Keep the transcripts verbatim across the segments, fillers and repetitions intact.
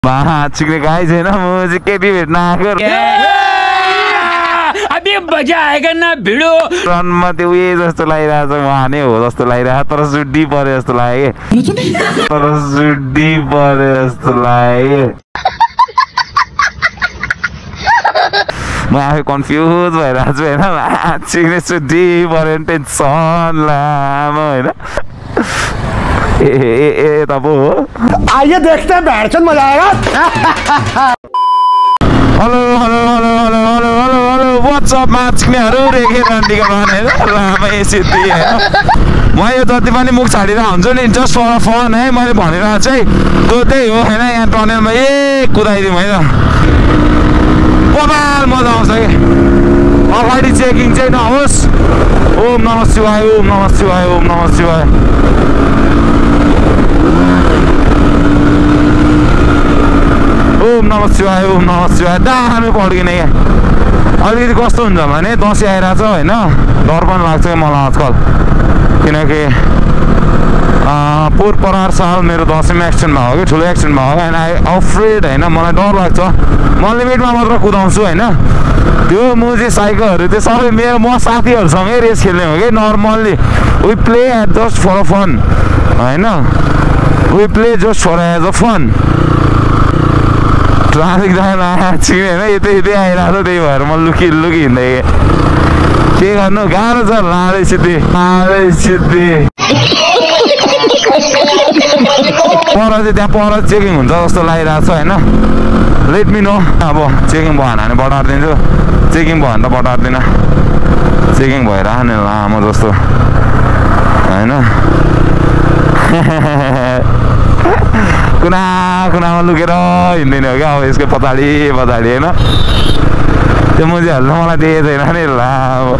चिक्ने गाई छैन म चाहिँ केटी भेट्न आएको अभी मजा आएगा ना भिडो रनमा त्यो उयो जस्तो लागिरहेको छ उहाँ नै हो जस्तो लागिरहेको तर सुड्डी परे जस्तो लाग्यो तर सुड्डी परे जस्तो लाग्यो म आफै कन्फ्युज भइरहेको छु होइन चिक्ने सुड्डी पऱ्यो भने टेन्सन लामो होइन ए ए ए तब हो आइए देखते हैं बैठचंद मजा आएगा hello hello hello hello hello hello hello WhatsApp मा चिक्नेहरू रेखे रन्डीको भने लामै सिद्धि होइन म यो जति पनि मुख छाडिरहेको हुन्छु नि जस्ट फर फन है मैले भनेर चाहिँ त्यो त्यही हो होइन यहाँ टनेलमा ए कुदाइदिउँ होइन बबाल मजा आउँछ कि अगाडि चेकिङ चाहिँ नहोस् ओम नमः शिवाय ओम नमः शिवाय ओम नमः शिवाय ओम नमः शिवाय ओम नमः शिवाय दामी पड्किने क्या अलिकति कस्तो हुन्छ भने दसैँ आइरहेको छ होइन डर पनि लाग्छ कि मलाई आजकल किनकि पोहोर परार साल मेरो दसैँमा एक्सिडेन्ट भएको कि ठुलो एक्सिडेन्ट भएको होइन आई अफ्रेड होइन मलाई डर लाग्छ म लिमिटमा मात्र कुदाउँछु होइन त्यो म चाहिँ साइकलहरू त्यो सबै मेरो म साथीहरूसँगै रेस खेल्ने हो कि normally we play at just for fun होइन we play just for as a fun traffic jam छिने होइन यतै यतै आइरहेको छ त्यही भएर म लुकी लुकी हिँड्दै के गर्नु गाह्रो छ लाडै सिद्धि लाडै सिद्धि पर चाहिँ त्यहाँ पर चेकिङ हुन्छ जस्तो लागिरहेको छ होइन लेट मी नो अब चेकिङ भएन भने बढारिदिन्छु चेकिङ भयो भने त बढार्दिनँ चेकिङ भइरहेको नि लामो जस्तो होइन कुना कुनामा लुकेर हिँड्दैन हो क्या अब यसको पछाडि पछाडि होइन त्यो मुजीहरूले मलाई देखेको छैन नि ला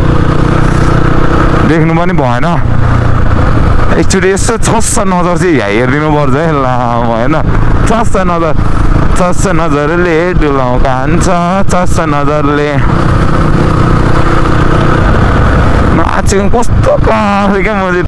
देख्नु पनि भएन एकचोटि यसो छस्स नजर चाहिँ हेरिदिनु पर्छ है ला होइन छस्स नजर छस्स नजरले डुलाउ कान्छ छस्स नजरले नाचेको कस्तो कहाँ क्या मुजी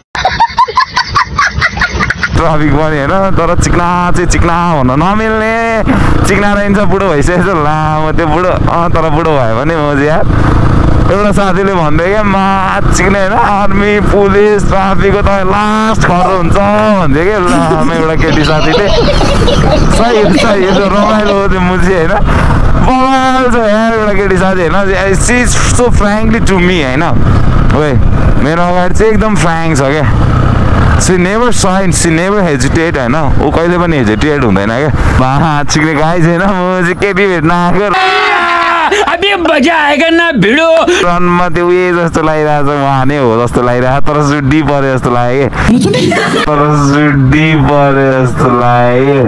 ट्राफिक पनि होइन तर चिक्ना चाहिँ चिक्ना भन्न नमिल्ने चिक्ना रहन्छ बुढो भइसकेको छ लामो त्यो बुढो अँ तर बुढो भयो भने म चाहिँ यार एउटा साथीले भन्दै क्या मा चिक्ने होइन आर्मी पुलिस ट्राफिकको त लास्ट खर्च हुन्छ भन्थ्यो कि लामो एउटा केटी साथीले सही सही यसो रमाइलो हो त्यो मुजी होइन बवाल छ यार एउटा केटी साथी होइन she so frankly to me होइन ओए मेरो अगाडि चाहिँ एकदम फ्रेङ्क छ क्या she never sign she never hesitate होइन ऊ कहिले पनि हेजिटेट हुँदैन क्या बा चिक्ने गाई छैन म चाहिँ केटी भेट्न आएको अभी मजा आएगा ना भिडो रनमा त्यो उयो जस्तो लागिरहेको छ उहाँ नै हो जस्तो लागिरहेको तर सुड्डी परे जस्तो लाग्यो तर सुड्डी परे जस्तो लाग्यो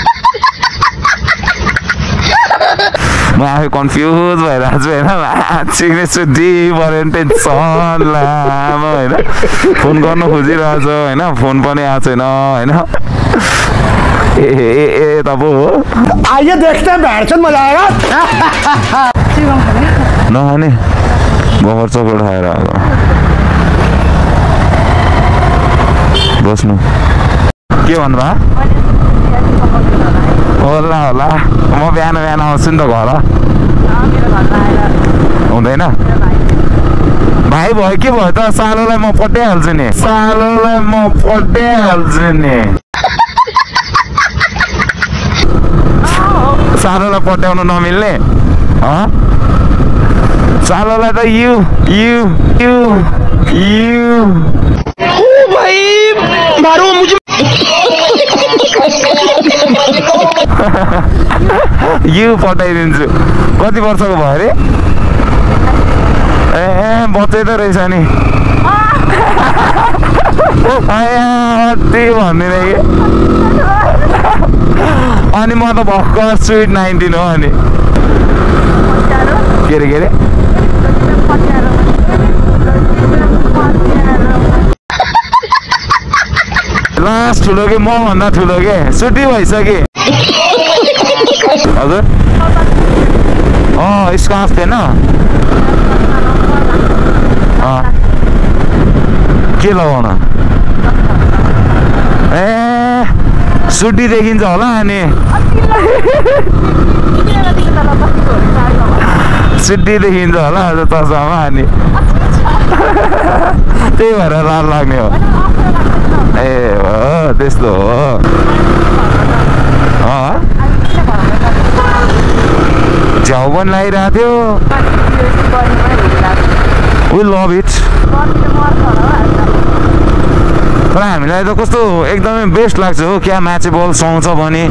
म आफै कन्फ्युज भइरहेको छु होइन चिक्ने सुड्डी पऱ्यो भने टेन्सन लामो होइन फोन गर्न खोजिरहेको छ होइन फोन पनि आएको छैन होइन ए ए ए तब हो आइए देखते हैं बैठचंद मजा आएगा नखाने गफर चक्कर खाएर अब बस्नु के भन्नुभयो होला होला म बिहान बिहान आउँछु नि त घर हुँदैन भाइ भयो के भयो त सालोलाई म पट्याइहाल्छु नि सालोलाई म पट्याइहाल्छु नि सालोलाई पट्याउनु नमिल्ने सालोलाई त you you you you you पठाइदिन्छु कति वर्षको भयो अरे ए बच्चै त रहेछ नि त्यही भनिदिने कि अनि म त भर्खर स्विट नाइन्टिन हो अनि के अरे के अरे लास्ट ठुलो कि म भन्दा ठुलो के छुट्टी भइसके हजुर अँ स्कार्फ थिएन के लगाउन ए सुटी देखिन्छ होला अनि सुटी देखिन्छ होला चस्मामा अनि त्यही भएर लाल लाग्ने हो ए हो त्यस्तो हो झ्याउ पनि लागिरहेको थियो वी लभ इट तर हामीलाई त कस्तो एकदमै बेस्ट लाग्छ हो क्या म्याचेबल सुहाउँछ भने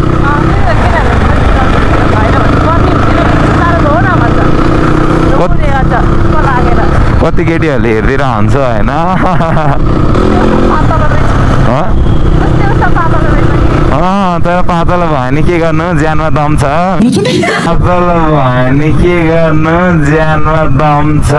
कति केटीहरूले हेरिदिएर हुन्छ होइन तर पातलो भयो भने के गर्नु ज्यानमा दम छ पातलो भयो भने के गर्नु ज्यानमा दम छ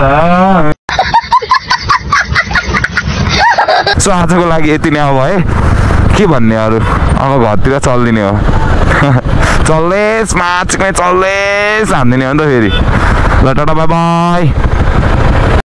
सो आजको लागि यति नै अब है के भन्ने अरू अब घरतिर चलिदिने हो चल्दैस माछमै चल्दैस हानिदिने हो नि त फेरि ल टाटा बाई बाई